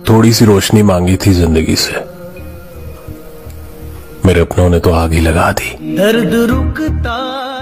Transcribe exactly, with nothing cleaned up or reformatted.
थोड़ी सी रोशनी मांगी थी जिंदगी से, मेरे अपनों ने तो आग ही लगा दी। दर्द रुकता